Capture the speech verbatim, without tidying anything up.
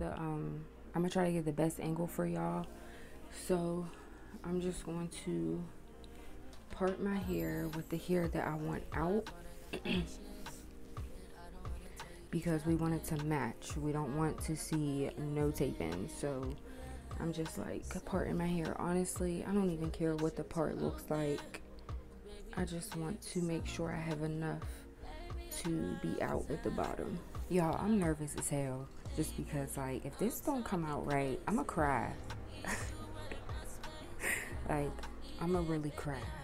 the um I'm gonna try to get the best angle for y'all. So I'm just going to part my hair with the hair that I want out because we want it to match. We don't want to see no tape-in. So I'm just like parting my hair. Honestly, I don't even care what the part looks like. I just want to make sure I have enough to be out at the bottom. Y'all, I'm nervous as hell just because, like, if this don't come out right, I'ma cry. Like, I'ma really cry.